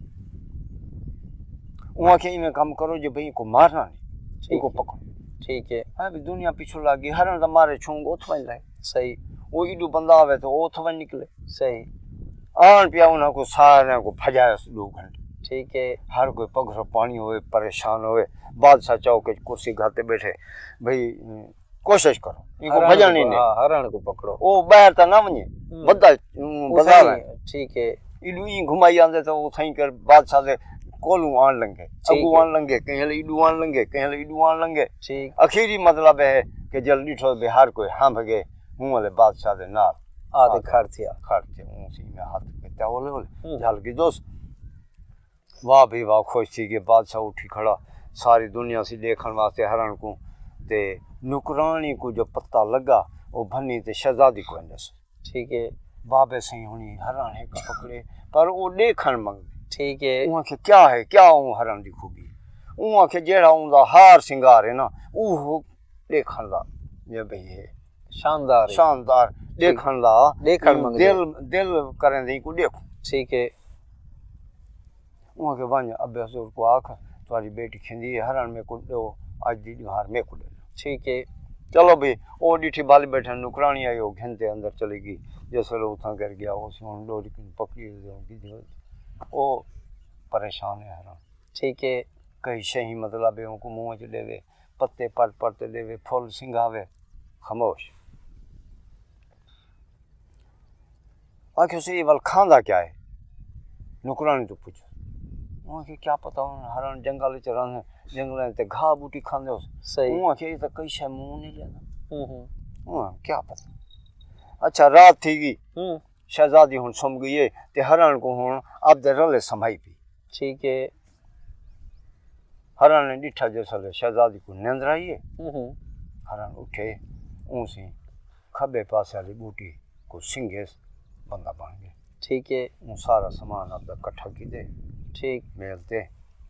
वो के इवें काम करो जो भाई को मारना नहीं इनको पकड़ो ठीक है हाँ भी दुनिया पीछे लागी हरण तो मारे छूंग उठ वही लाए सही वो इडू बंदा आवे तो उठ वही निकले सही आन पिया उन्हें को सारे को भजाया 2 घंटे ठीक है हर कोई पगरो पानी होए परेशान होए बादशाह चौक कुर्सी घाते बैठे भाई कोशिश करो इनको भजानी नहीं हाँ हरण को पकड़ो ओ बाहर तो ना वने बदा बदा ठीक है इडू ही घुमाई आंदे तो वो थई कर बादशाह दे कोलू आन लंगे अगू आन लंगे कहीं इडू आन लंगे कहीं इडू आन लंगे ठीक आखिरी मतलब है कि जल्दी ठो बिहार कोई हाँ भगे हूं वाले बादशाह दे नाल आधे खर्चे उसी में हाथ के त्यावले होले झल की दोस्त वाह भी वाह खुश थी कि बादशाह उठी खड़ा सारी दुनिया से देखने वास्ते हरण को ते नुकरानी को जो पता लगा वो भन्नी ते शहजादी को अंदस ठीक है बाबे सही होनी हरण है का पकड़े पर वो देखण मंग ठीक है उहा के क्या है क्या हूं हरण दी खूबी उहा के जेड़ा उनदा हार सिंगार है ना वो देखण ला ये भई है शानदार देखण ला दिल करें दी को देखो ठीक है उहा के वण अबे हजूर को आख तुम्हारी बेटी खिंदी हरण में को दो आज दी हार में को दे ठीक है चलो भाई ओ डिठी बाली बैठे नुकरानी आई वो घंटे अंदर चली गई जैसे लोग उठा कर गया वो सुन डोरी पकड़ी की ओ परेशान है हरण ठीक है कई सही मतलब है उनको मुंह च देवे पत्ते पड़ते देवे फूल सिंगावे खामोश आखिर से ये वाल खांदा क्या है नुकरानी तो पूछो वहाँ क्या पता हरण जंगल च रहन जंगल ते घा बूटी खांदे हो सही वहाँ के तो कई शे मुंह नहीं लेना वहाँ क्या पता अच्छा रात थी गई शहजादी हुन सम गई है ते हरण को हुन अब दे रले समाई पी ठीक है हरण ने डिठा जैसे शहजादी को नींद आई है हरण उठे ऊसी खबे पास वाली बूटी को सिंगे बंदा बन गए ठीक है वो सारा सामान अब इकट्ठा की दे ठीक मेलते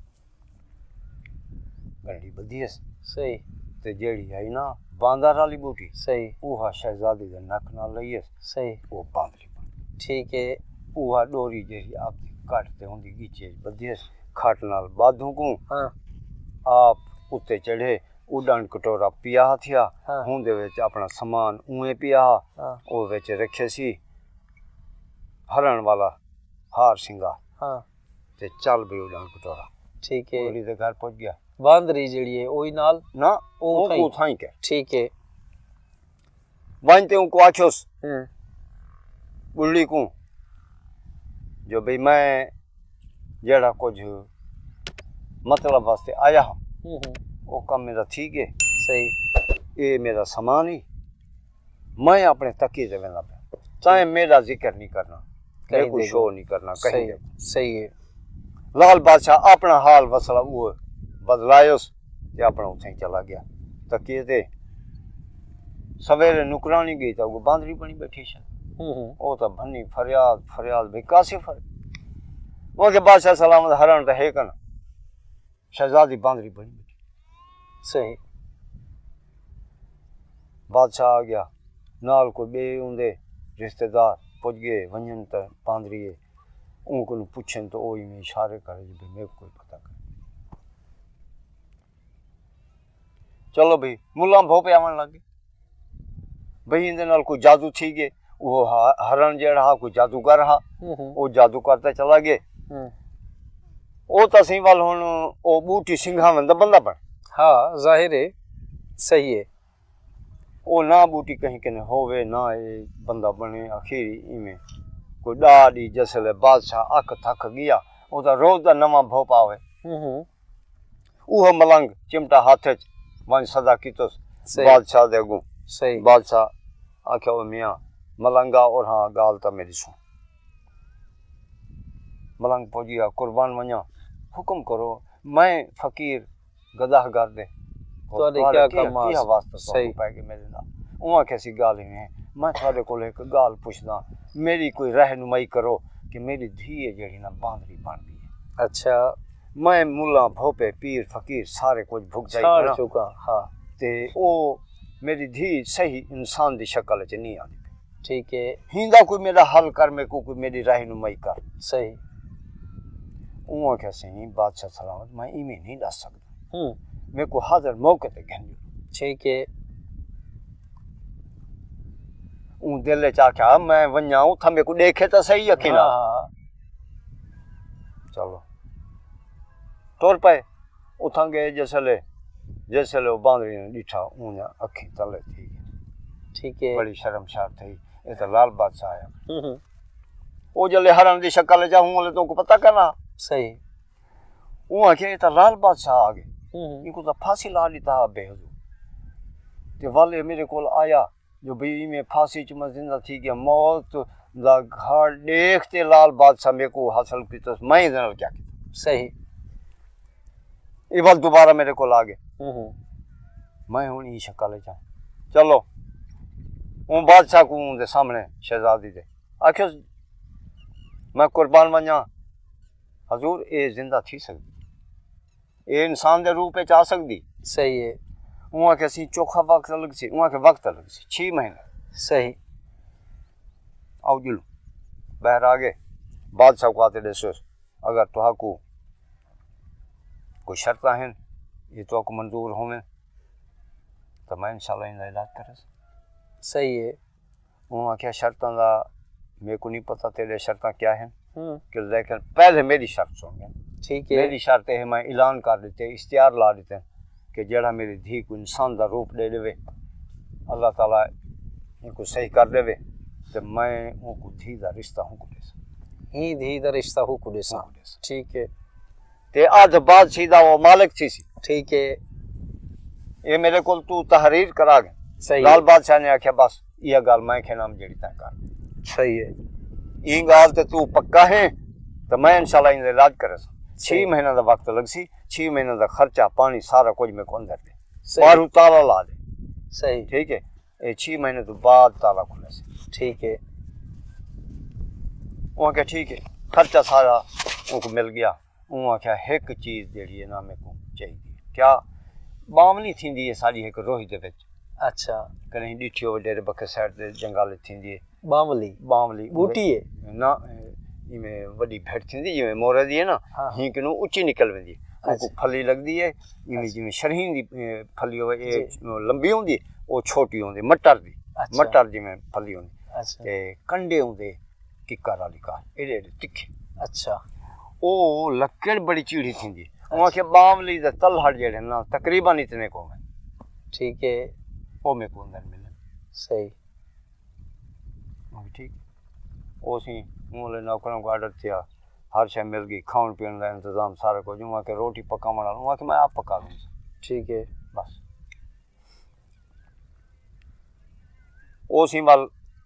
गंडी बदी सही ते जेड़ी आई ना बांदर वाली बूटी सही वो शहजादी दे नक ना लईए सही वो बांदरी ठीक है वो डोरी जेरी आप काटते होंदी गीचे बदी खाट नाल बाधू को हां आप उत्ते चढ़े उड़न कटोरा पिया थिया हूं दे विच अपना सामान उए पिया ओ विच रखे सी हरण वाला हार सिंगार हां ते चल भी उड़न कटोरा ठीक है ओरी दे घर पहुंच गया बांदरी जड़ी है ओई नाल ना ओ थाई के ठीक है वांते उनको आखोस बुल्ली को जो भाई मैं जेड़ा कुछ मतलब वास्ते आया हूं वो काम मेरा ठीक है सही ये मेरा सामान ही मैं अपने तकी से वेंदा पे चाहे मेरा जिक्र नहीं करना कहीं कोई शो नहीं करना कहीं सही है लाल बादशाह अपना हाल वसला वो बदलायोस ते अपना उठे चला गया तकिए ते सवेरे नुकरानी गई तो वो बांदरी बनी बैठी है ओ तो भन्नी फरियाद भाई कासे फर वो के बादशाह सलामत हरण तो है कन शहजादी बांदरी बनी बैठी सही बादशाह आ गया नाल को बे उंदे रिश्तेदार पुज गए वंजन त बांदरी उनको पूछन तो ओ में इशारे करे जो मेरे कोई पता कर चलो भाई मुल्ला भोपे आवन लगे भाई इंदे नाल कोई जादू थी गए वो हरण जेड़ा हा कोई जादूगर हा वो जादू करता चला गए ओ तो सही वाल हुन ओ बूटी सिंघा में बंदा बन हाँ जाहिर है सही है وہ نہ بوٹی کہیں کہیں ہووے نہ یہ بندہ بنے اخیری میں کوئی ڈاڑی جسل بادشاہ اک تھک گیا وہ تو روز دا نواں بھو پاوے وہ ملنگ چمٹا ہاتھ ون سدا کیتوس بادشاہ دے گوں بادشاہ آکھیا او میاں ملنگا اور ہاں گال تا میری سن ملنگ پوجیا قربان ونیا حکم کرو میں فقیر گداہ گر دے کیا کام کیا واسطہ صحیح پائے گی میرے نال اوہاں کیسی گال ہی میں تھوڑے کول ایک گال پوچھدا میری کوئی رہنمائی کرو کہ میری دھی جیڑی نا باندری بن گئی ہے اچھا میں ملا بھوپے پیر فقیر سارے کچھ بھگ چھاڑ جائی چکا ہاں تے او میری دھی صحیح انسان دی شکل چ نہیں آندی ٹھیک ہے ہیندا کوئی میرا حل کر میں کوئی میری رہنمائی کر صحیح اوہاں کیسے بادشاہ سلامت میں ایویں نہیں دس سکدا میں کو حاضر موقع تے گھن ٹھیک ہے اون دل چا کیا میں ونجا اتھا میں کو دیکھے تو صحیح اکھی نال چلو ٹور پے اتھاں گئے جیسے باندری نے ڈٹھا اون اکھی تلے تھی ٹھیک ہے بڑی شرمشار تھی یہ تو لال بادشاہ آیا وہ جلے ہرن دی شکل چا ہوں تو کو پتہ کرنا صحیح وہ آکھیا یہ تو لال بادشاہ آ گئے ان کو تو پھانسی لا لیتا بے حضور تے والے میرے کول آیا جو بھئی میں پھانسی چ میں زندہ تھی گیا موت دا گھر دیکھتے لال بادشاہ میرے کو حاصل کیتا میں نال کیا کیتا صحیح یہ بات دوبارہ میرے کول آ گئے میں ہوں یہ شکل چا چلو اون بادشاہ کو دے سامنے شہزادی دے آکھو میں قربان ونجا حضور اے زندہ تھی سکتی اے انسان دے روپ چ آ سکتی صحیح ہے وہاں کے سی چوکھا وقت لگ سی وہاں کے وقت لگ سی 6 مہینے صحیح آؤ جلو بہر آگے بادشاہ کو آتے دیسو اگر تو کو کوئی شرطیں ہیں یہ تو کو منظور ہوئے تو میں انشاءاللہ ان علاج کرے صحیح ہے وہاں کیا شرطیں دا میرے کو نہیں پتہ تیرے شرطیں کیا ہیں کہ لیکن پہلے میری شرط سن گے ٹھیک ہے میری شرط ہے میں اعلان کر دیتے اشتہار لا دیتے کہ جڑا میری دھی کو انسان دا روپ دے دے اللہ تعالیٰ ان کو صحیح کر دے تو میں ان کو دھی دا رشتہ ہوں کو دے سا ہی دھی دا رشتہ ہو کو دے سا ٹھیک ہے تے آج بعد سیدھا وہ مالک تھی سی ٹھیک ہے یہ میرے کو تو تحریر کرا گئے صحیح لال بادشاہ نے آکھیا بس یہ گال میں کے نام جڑی تاں کر صحیح ہے یہ گال تے تو پکا ہے تو میں انشاءاللہ ان علاج کرے سا 6 مہینہ دا وقت لگ سی 6 مہینہ دا خرچہ پانی سارا کچھ میں کو اندر دے باہر تالا لا دے صحیح ٹھیک ہے یہ 6 مہینے تو بعد تالا کھلے سے ٹھیک ہے وہاں کیا ٹھیک ہے خرچہ سارا ان کو مل گیا وہاں کیا ایک چیز جیڑی ہے نا میں کو چاہیے کیا بامنی تھیندی ہے ساری ایک روہی دے وچ اچھا کہیں ڈیٹھی ہو ڈیرے بکے سائڈ دے جنگال تھیندی ہے باملی باملی بوٹی ہے نا یہ میں وڈی بھیڑ تھیندی جی میں مورے دی ہے نا ہی کنو اونچی نکل ویندی ہے کو پھلی لگ دی ہے یہ جی شرہین دی پھلی ہوے لمبی ہوندی او چھوٹی ہوندی مٹر دی مٹر جی میں پھلی ہوندی تے کنڈے ہوندے ککر والی کا ایڈے تکھے اچھا او لکڑ بڑی چیڑی تھیندی وہاں کے باملی دے تل ہٹ جڑے نا تقریباً اتنے کو میں ٹھیک ہے او میں کو اندر ملے صحیح ٹھیک او سی مولے نوکروں کو آرڈر تھیا ہر شے مل گئی کھاؤن پین دا انتظام سارا کو جو کہ روٹی پکاون والا وہاں کہ میں آپ پکا دوں ٹھیک ہے بس او سی وال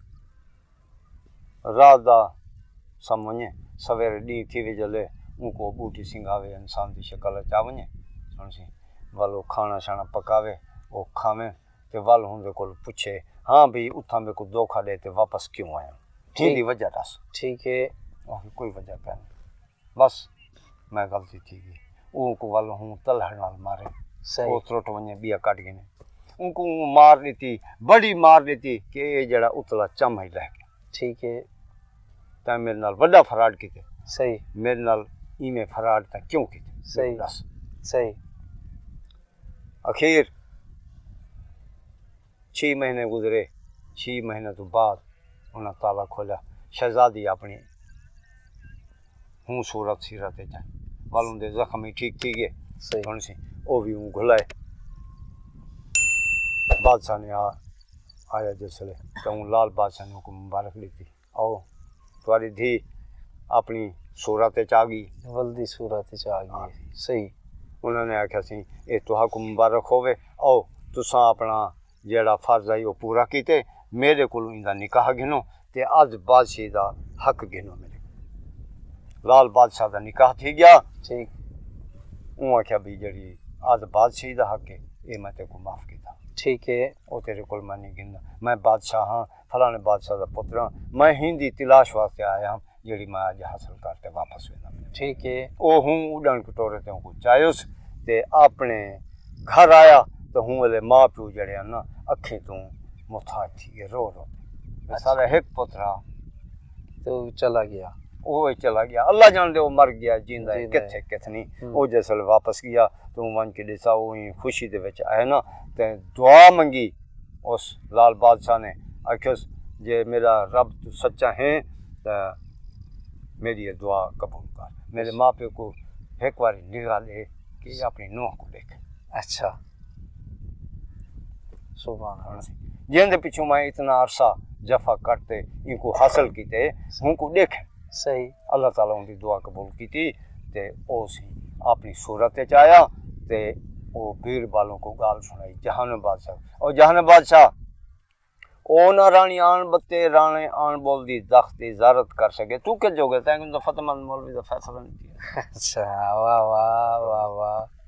رات دا سمجھے سویرے ڈی تھی وی جلے ان کو بوٹی سنگاوے انسان دی شکل چا ونجے سن سی والو کھانا شانا پکاوے او کھاویں تے وال ہوندے کول پوچھے ہاں بھی اتھاں میں کو دھوکا دے تے واپس کیوں آیا ٹھیک دی وجہ دس ٹھیک ہے کوئی وجہ پہ نہیں بس میں غلطی تھی گئی ان کو وال ہوں تلہڑ نال مارے او تروٹ ونجے بیا کٹ گئے ان کو مار دیتی بڑی مار دیتی کہ یہ جڑا اتلا چم ہی رہ گیا ٹھیک ہے تے میرے نال بڑا فراڈ کیتے صحیح میرے نال میں فراڈ تا کیوں کیتے صحیح صحیح اخیر 6 مہینے گزرے 6 مہینے تو بعد انہاں تالا کھولا شہزادی اپنی ہوں صورت سیرت جائے والوں دے زخم ہی ٹھیک تھی گئے صحیح سی او بھی ہوں گھلائے بادشاہ نے آیا جسلے تو لال بادشاہ نے حکم مبارک دیتی آؤ تھوڑی دھی اپنی صورت آ گئی ولدی صورت آ گئی صحیح انہوں نے آخیا سی یہ تو حکم مبارک ہوئے آؤ تساں اپنا جیڑا فرض ہے وہ پورا کیتے میرے کو نکاح گنو تے اج بادشاہ دا حق گنو میرے لال بادشاہ دا نکاح تھی گیا ٹھیک انہوں آخیا بھی جڑی اج بادشاہی دا حق ہے یہ میں تے کو معاف کیتا ٹھیک ہے وہ تیرے کول میں نہیں گندا میں بادشاہ ہاں فلانے بادشاہ دا پتر ہاں میں ہندی تلاش واسطے آیا ہوں جڑی میں اج حاصل کرتے واپس وینا ٹھیک ہے او ہوں اڈن کٹورے تے کو چاہیوس تے اپنے گھر آیا تو ہوں والے ماں پیو جڑے ہیں نا اکھیں تو متھا تھی رو سارا ایک پترا تو چلا گیا وہ چلا گیا اللہ جان دے وہ مر گیا جیندا ہے کتھے کتنی وہ جسل واپس گیا تو من کے دسا وہ خوشی دے وچ آئے نا تے دعا منگی اس لال بادشاہ نے آکھس جے میرا رب تو سچا ہے تے میری یہ دعا قبول کر میرے ماں پہ کو ایک بار نگاہ لے کہ اپنی نوح کو دیکھ اچھا سبحان اللہ جن دے پیچھوں میں اتنا عرصہ جفا کرتے ان کو حاصل کیتے ان کو دیکھ صحیح اللہ تعالیٰ ان کی دعا قبول کی تھی تے او سی اپنی صورت چایا تے او بیر بالوں کو گال سنائی جہان بادشاہ اور جہان بادشاہ او نہ رانی آن بتے رانے آن بول دی دختی زارت کر سکے تو کہ جو گئے تینکہ فتح مند مولوی دا فیصلہ نہیں کیا اچھا واہ واہ واہ واہ